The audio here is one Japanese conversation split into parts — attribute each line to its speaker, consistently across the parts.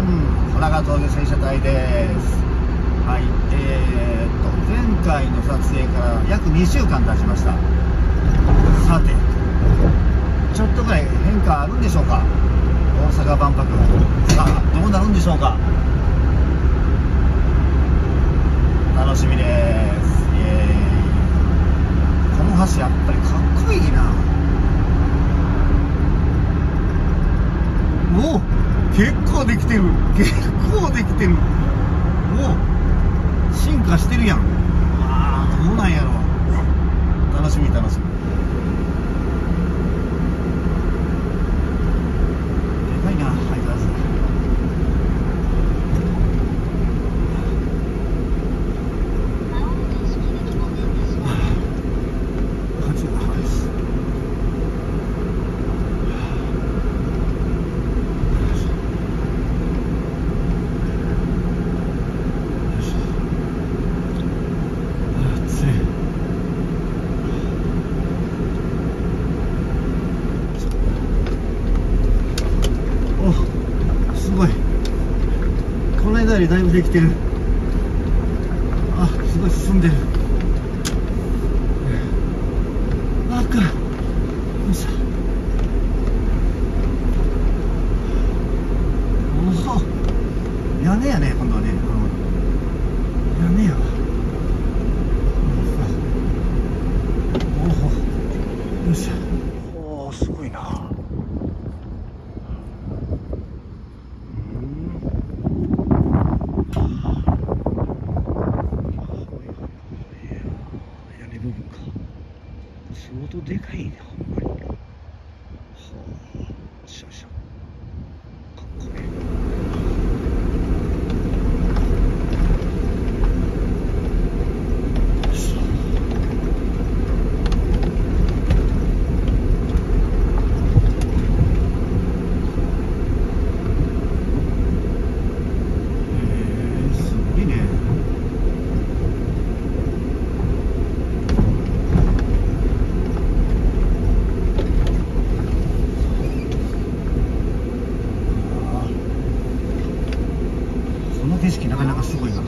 Speaker 1: ん、長峠戦車隊です。はい、前回の撮影から約2週間経ちました。さて、ちょっとぐらい変化あるんでしょうか。大阪万博、さあどうなるんでしょうか。楽しみです。イエーイ。この橋やっぱりかっこいいな。おお、結構できてる。結構できてる。おお、進化してるやん。ああ、どうなんやろう。楽しみ楽しみ。でかいな、相変わらず。すごい。この間よりだいぶできてる。あ、すごい進んでる。あかん。よいしょ。おお、屋根やね、今度はね。屋根やわ。おお、よいしょ。おお、すごいな。部分か相当でかいね、ほんまに。はあ、しゃしゃかっこいい。すごいね。この景色なかなかすごいな。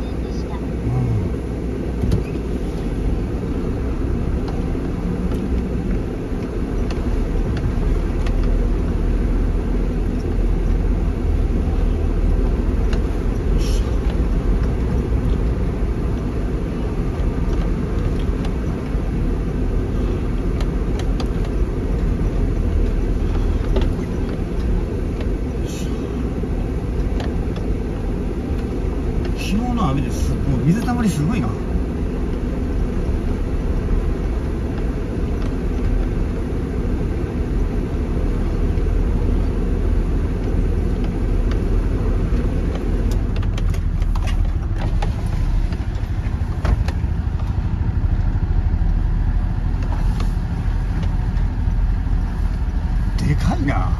Speaker 1: 昨日の雨です。もう水たまりすごいな。でかいな。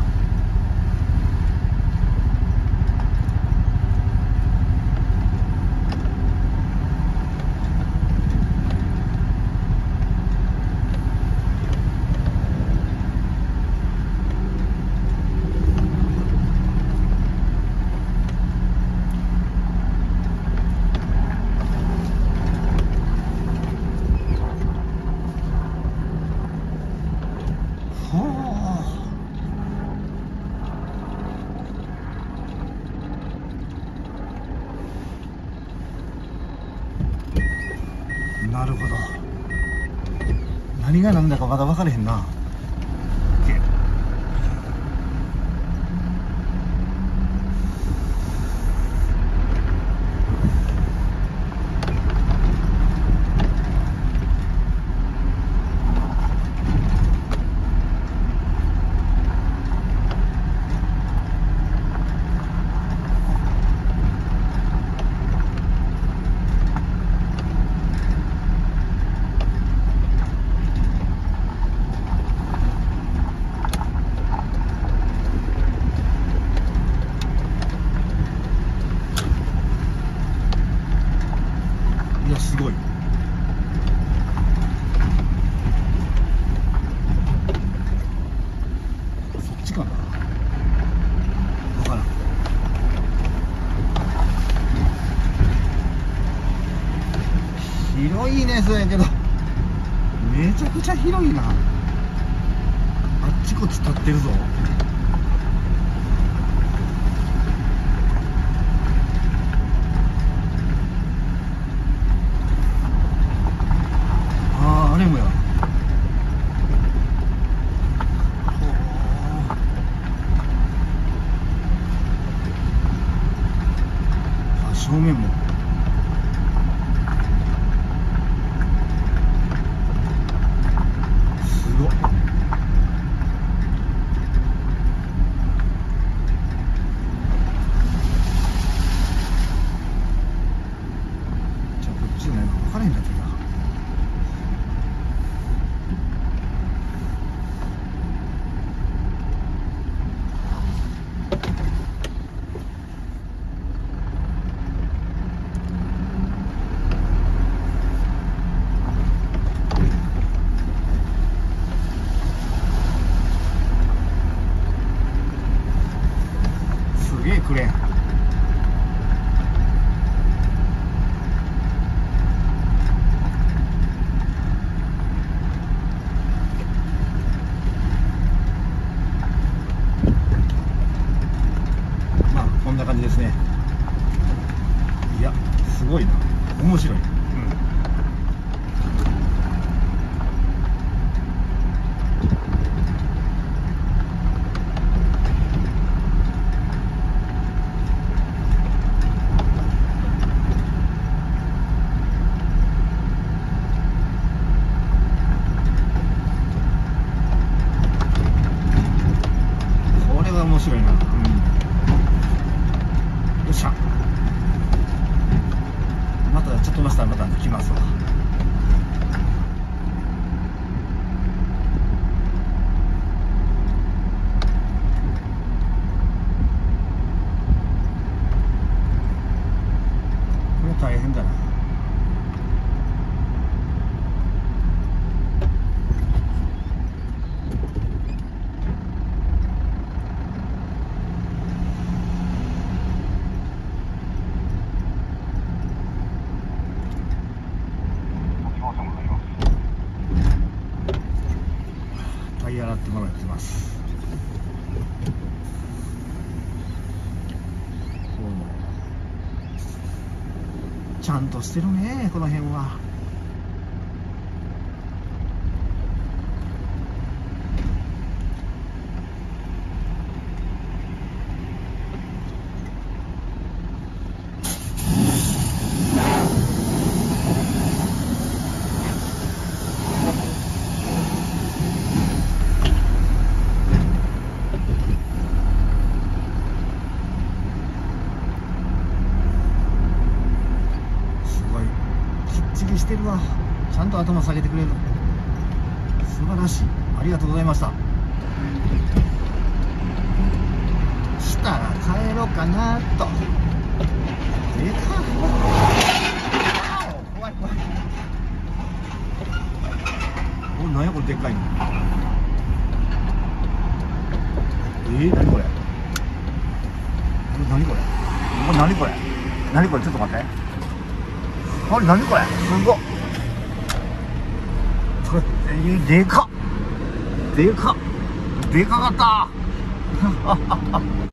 Speaker 1: なるほど。何が何だかまだ分からへんな。 広いね。そうやけどめちゃくちゃ広いな。あっちこっち立ってるぞ。ああ、あれもや。あ、正面も。すごっ。じゃあこっちじゃないのか分からへんかったな。すげえクレーン。まあこんな感じですね。いやすごいな、面白い。これは面白いな。よっしゃ。またちょっとましたらまた来ますわ。これ大変だな。タイヤ洗ってもらってます。ちゃんとしてるね、この辺は。きっちりしてるわ。ちゃんと頭下げてくれる。素晴らしい。ありがとうございました。したら帰ろうかなと。でかっ。怖い怖い。お、何やこれでっかいの。何これ。何これ。何これ。何これ。ちょっと待って。あれ何これ。すごっ。これでかっ。でかっ。でかかった。